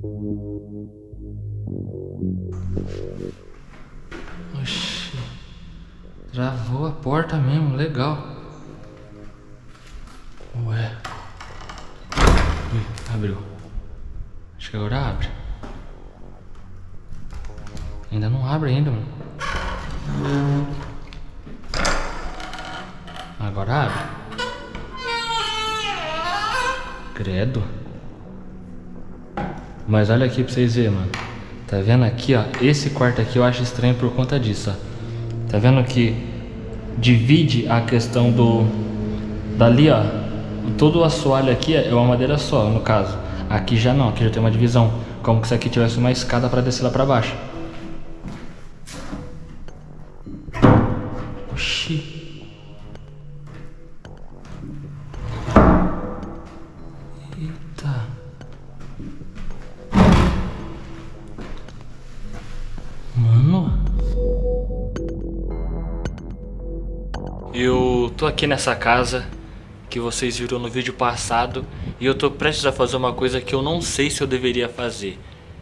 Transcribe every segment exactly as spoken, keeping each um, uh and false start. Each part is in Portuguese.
Oxi. Travou a porta mesmo, legal. Ué. Ui, abriu. Acho que agora abre. Ainda não abre ainda, mano. Agora abre. Credo. Mas olha aqui pra vocês verem, mano. Tá vendo aqui, ó? Esse quarto aqui eu acho estranho por conta disso, ó. Tá vendo que divide a questão do... Dali, ó. Todo o assoalho aqui é uma madeira só, no caso. Aqui já não, aqui já tem uma divisão. Como se aqui tivesse uma escada pra descer lá pra baixo. Oxi. Eita. Mano. Eu tô aqui nessa casa que vocês viram no vídeo passado e eu tô prestes a fazer uma coisa que eu não sei se eu deveria fazer.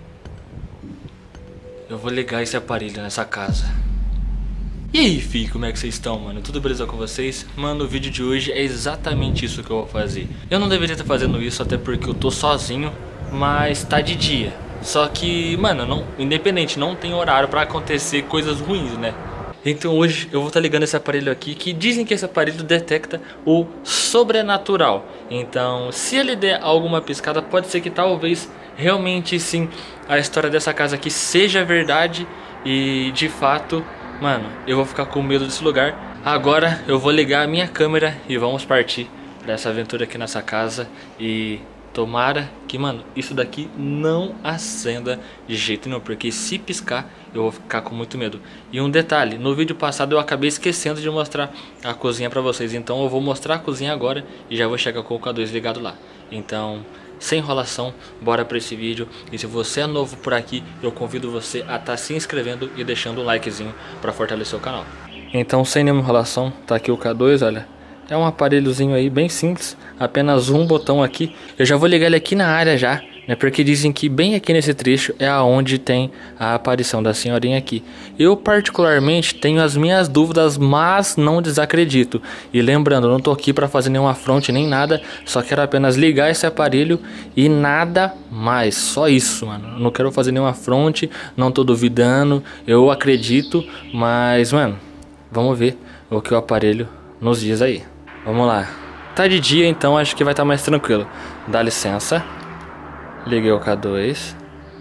Eu vou ligar esse aparelho nessa casa. E aí, fi, como é que vocês estão, mano? Tudo beleza com vocês? Mano, o vídeo de hoje é exatamente isso que eu vou fazer. Eu não deveria estar fazendo isso até porque eu tô sozinho, mas tá de dia. Só que, mano, não, independente, não tem horário pra acontecer coisas ruins, né? Então hoje eu vou estar ligando esse aparelho aqui, que dizem que esse aparelho detecta o sobrenatural. Então se ele der alguma piscada, pode ser que talvez realmente sim a história dessa casa aqui seja verdade. E de fato, mano, eu vou ficar com medo desse lugar. Agora eu vou ligar a minha câmera e vamos partir para essa aventura aqui nessa casa. E tomara que, mano, isso daqui não acenda de jeito nenhum, porque se piscar eu vou ficar com muito medo. E um detalhe, no vídeo passado eu acabei esquecendo de mostrar a cozinha pra vocês. Então eu vou mostrar a cozinha agora e já vou chegar com o K dois ligado lá. Então, sem enrolação, bora pra esse vídeo. E se você é novo por aqui, eu convido você a estar se inscrevendo e deixando um likezinho pra fortalecer o canal. Então, sem nenhuma enrolação, tá aqui o K dois, olha. É um aparelhozinho aí bem simples, apenas um botão aqui. Eu já vou ligar ele aqui na área já, né? Porque dizem que bem aqui nesse trecho é aonde tem a aparição da senhorinha aqui. Eu particularmente tenho as minhas dúvidas, mas não desacredito. E lembrando, eu não tô aqui para fazer nenhum afronte nem nada, só quero apenas ligar esse aparelho e nada mais. Só isso, mano. Eu não quero fazer nenhum afronte, não tô duvidando, eu acredito, mas, mano, vamos ver o que o aparelho nos diz aí. Vamos lá. Tá de dia, então acho que vai estar mais tranquilo. Dá licença. Liguei o K dois.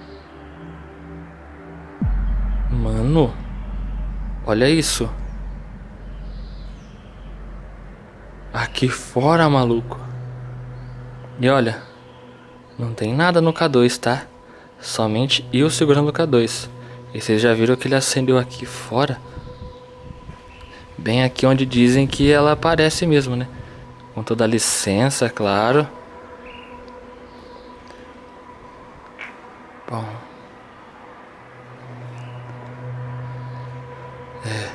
Mano, olha isso. Aqui fora, maluco. E olha, não tem nada no K dois, tá? Somente eu segurando o K dois. E vocês já viram que ele acendeu aqui fora? Bem aqui onde dizem que ela aparece mesmo, né? Com toda a licença, claro. Bom. É.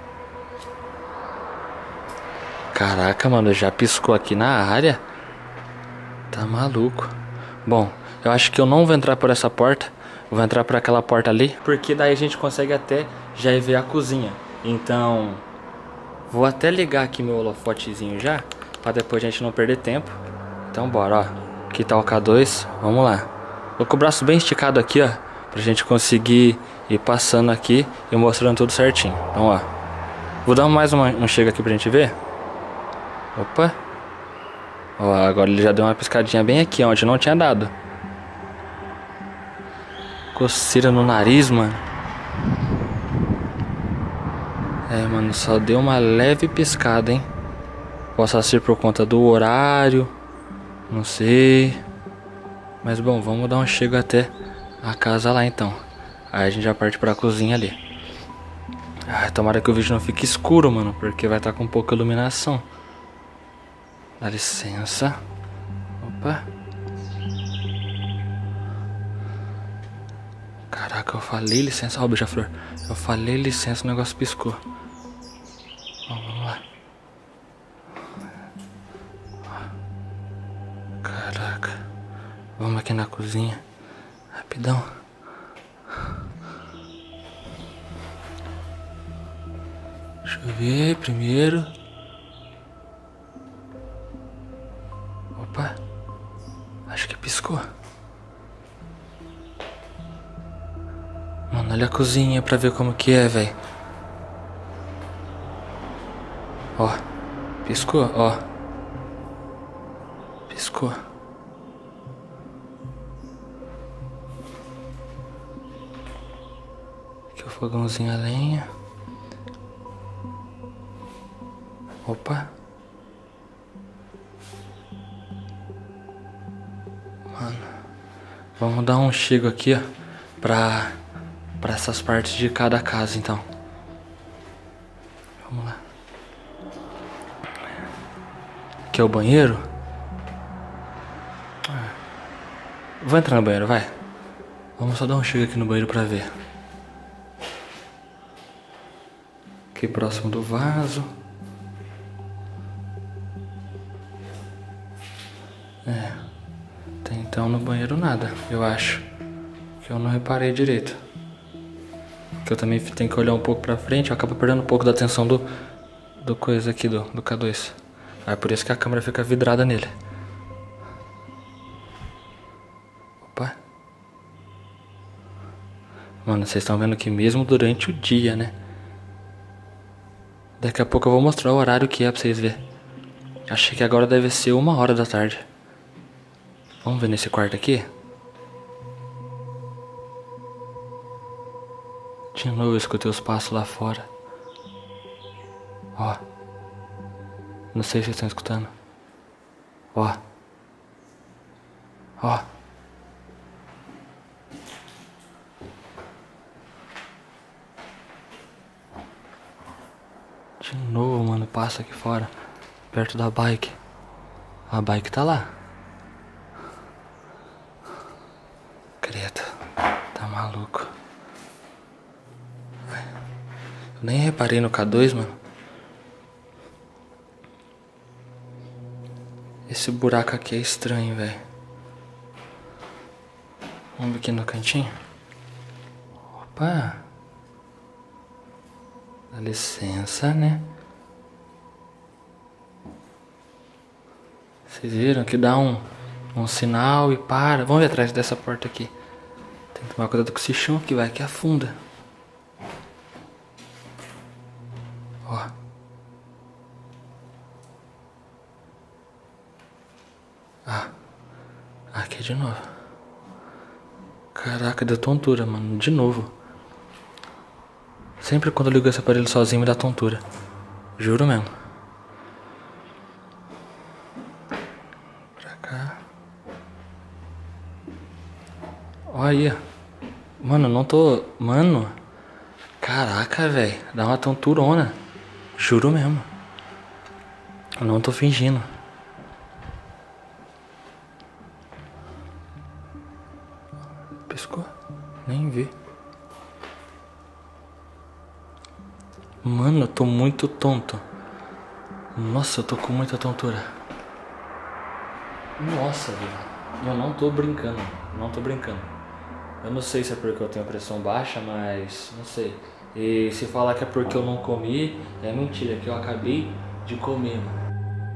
Caraca, mano, já piscou aqui na área. Tá maluco. Bom, eu acho que eu não vou entrar por essa porta. Vou entrar por aquela porta ali, porque daí a gente consegue até já ver a cozinha. Então, vou até ligar aqui meu holofotezinho já, pra depois a gente não perder tempo. Então bora, ó. Aqui tá o K dois, vamos lá. Tô com o braço bem esticado aqui, ó, pra gente conseguir ir passando aqui e mostrando tudo certinho. Então, ó, vou dar mais uma, um chega aqui pra gente ver. Opa. Ó, agora ele já deu uma piscadinha bem aqui, onde não tinha dado. Coceira no nariz, mano. É, mano, só deu uma leve piscada, hein. Possa ser por conta do horário, não sei. Mas bom, vamos dar um chego até a casa lá então. Aí a gente já parte pra cozinha ali. Ai, tomara que o vídeo não fique escuro, mano, porque vai estar com pouca iluminação. Dá licença. Opa. Caraca, eu falei licença. Ó, oh, beija-flor. Eu falei licença, o negócio piscou. Ó, vamos lá. Caraca. Vamos aqui na cozinha. Rapidão. Deixa eu ver primeiro. Opa. Acho que piscou. Mano, olha a cozinha pra ver como que é, velho. Ó. Piscou, ó. Piscou. Aqui o fogãozinho a lenha. Opa. Mano. Vamos dar um chego aqui, ó. Pra, pra essas partes de cada casa, então. Vamos lá. Aqui é o banheiro. Vou entrar no banheiro, vai. Vamos só dar um chego aqui no banheiro pra ver. Aqui próximo do vaso. É. Tem então no banheiro nada, eu acho. Que eu não reparei direito. Que eu também tenho que olhar um pouco pra frente. Eu acabo perdendo um pouco da atenção do, do coisa aqui do, do K dois. É por isso que a câmera fica vidrada nele. Opa. Mano, vocês estão vendo que mesmo durante o dia, né? Daqui a pouco eu vou mostrar o horário que é pra vocês verem. Achei que agora deve ser uma hora da tarde. Vamos ver nesse quarto aqui? De novo eu escutei os passos lá fora. Ó. Não sei se vocês estão escutando. Ó. Ó. De novo, mano, passa aqui fora. Perto da bike. A bike tá lá. Credo. Tá maluco. Eu nem reparei no K dois, mano. Esse buraco aqui é estranho, velho. Vamos ver aqui no cantinho. Opa. Dá licença, né? Vocês viram que dá um, um sinal e para. Vamos ver atrás dessa porta aqui. Tem que tomar cuidado com esse chão que vai que afunda. Ó. Ah. Aqui de novo. Caraca, deu tontura, mano. De novo. Sempre quando eu ligo esse aparelho sozinho me dá tontura. Juro mesmo. Pra cá. Olha aí. Mano, eu não tô... Mano. Caraca, velho. Dá uma tonturona. Juro mesmo. Eu não tô fingindo. Piscou? Nem vi. Mano, eu tô muito tonto. Nossa, eu tô com muita tontura. Nossa, velho. Eu não tô brincando. Não tô brincando. Eu não sei se é porque eu tenho pressão baixa, mas não sei. E se falar que é porque eu não comi, é mentira, que eu acabei de comer, mano.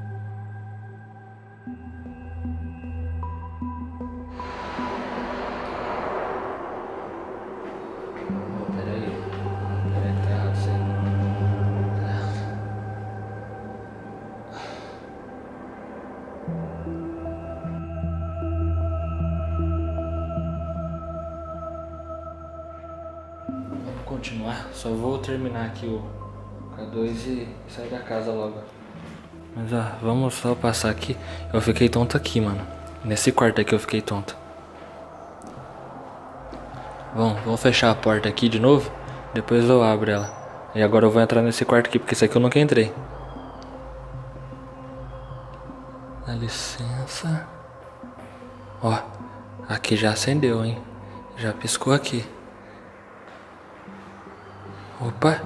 Continuar, só vou terminar aqui o K dois e sair da casa logo. Mas ó, vamos só passar aqui. Eu fiquei tonto aqui, mano. Nesse quarto aqui eu fiquei tonto. Bom, vamos fechar a porta aqui de novo. Depois eu abro ela. E agora eu vou entrar nesse quarto aqui, porque esse aqui eu nunca entrei. Dá licença. Ó, aqui já acendeu, hein. Já piscou aqui. Opa!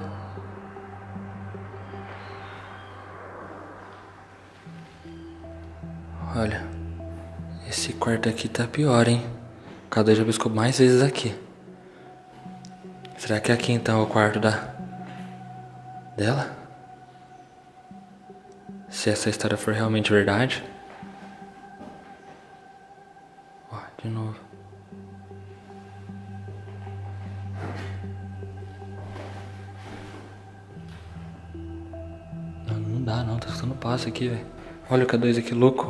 Olha, esse quarto aqui tá pior, hein? K dois já piscou mais vezes aqui. Será que aqui então é o quarto da... dela? Se essa história for realmente verdade. Ó, de novo. Não, não dá não, tá escutando passo aqui, velho. Olha o K dois aqui, louco.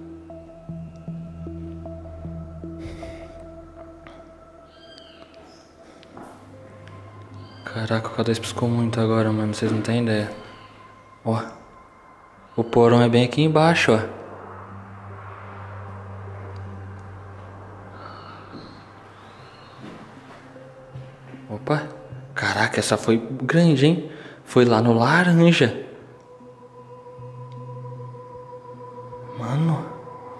Caraca, o K dois piscou muito agora, mano. Vocês não têm ideia. Ó. O porão é bem aqui embaixo, ó. Opa. Caraca, essa foi grande, hein? Foi lá no laranja. Mano.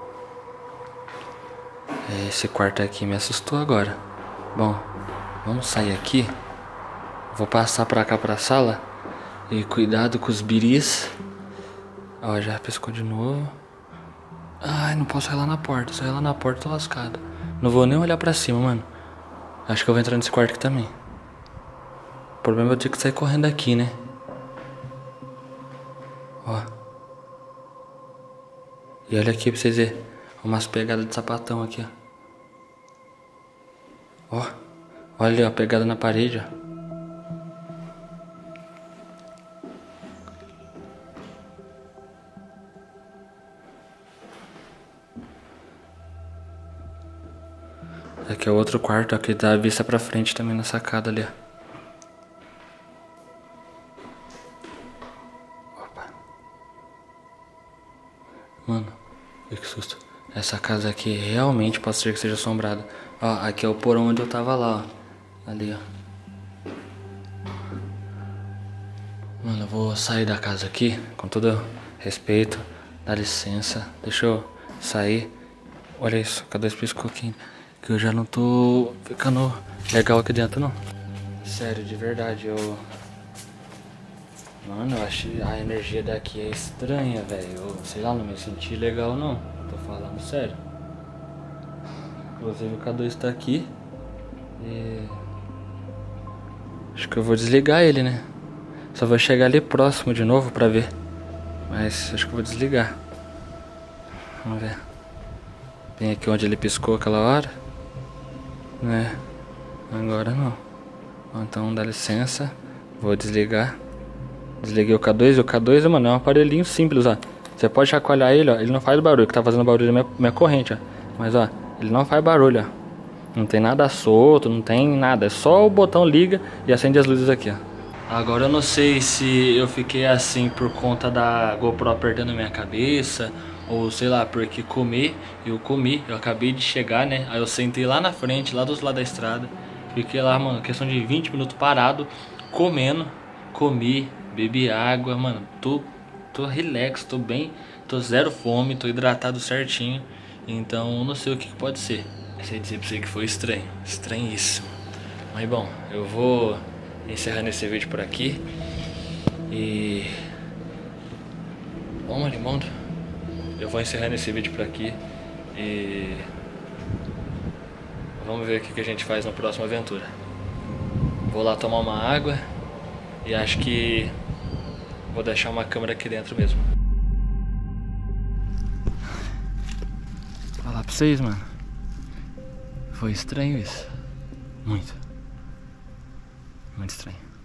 Esse quarto aqui me assustou agora. Bom, vamos sair aqui. Vou passar pra cá pra sala. E cuidado com os biris. Ó, já pescou de novo. Ai, não posso sair lá na porta. Se eu sair lá na porta, tô lascado. Não vou nem olhar pra cima, mano. Acho que eu vou entrar nesse quarto aqui também. O problema é eu ter que sair correndo daqui, né? Ó. E olha aqui pra vocês verem. Umas pegadas de sapatão aqui, ó. Ó. Olha a pegada na parede, ó. Aqui é o outro quarto, ó, que dá a vista pra frente também na sacada ali, ó. Opa. Mano, que susto. Essa casa aqui realmente pode ser que seja assombrada. Ó, aqui é o porão onde eu tava lá, ó. Ali, ó. Mano, eu vou sair da casa aqui, com todo respeito. Dá licença. Deixa eu sair. Olha isso, cadê esse pisco aqui? Que eu já não tô ficando legal aqui dentro, não. Sério, de verdade, eu... Mano, eu acho a energia daqui é estranha, velho. Eu, sei lá, não me senti legal, não. Tô falando sério. Inclusive o K dois tá aqui. E... acho que eu vou desligar ele, né? Só vou chegar ali próximo de novo pra ver. Mas acho que eu vou desligar. Vamos ver. Bem aqui onde ele piscou aquela hora. Né? Agora não. Então dá licença. Vou desligar. Desliguei o K dois. E o K dois, mano, é um aparelhinho simples, ó. Você pode chacoalhar ele, ó. Ele não faz barulho. Que tá fazendo barulho é minha, minha corrente, ó. Mas, ó, ele não faz barulho, ó. Não tem nada solto, não tem nada. É só o botão liga e acende as luzes aqui, ó. Agora eu não sei se eu fiquei assim por conta da GoPro apertando a minha cabeça, ou sei lá, porque comer, eu comi, eu acabei de chegar, né? Aí eu sentei lá na frente, lá do outro lado da estrada. Fiquei lá, mano, questão de vinte minutos parado, comendo, comi, bebi água, mano, tô, tô relax, tô bem, tô zero fome, tô hidratado certinho. Então não sei o que, que pode ser. Sei dizer pra você que foi estranho, estranhíssimo. Mas bom, eu vou encerrando esse vídeo por aqui. E... bom, Marimundo, eu vou encerrando esse vídeo por aqui. E... vamos ver o que a gente faz na próxima aventura. Vou lá tomar uma água. E acho que vou deixar uma câmera aqui dentro mesmo. Vou falar pra vocês, mano. Foi estranho isso. Muito. Muito estranho.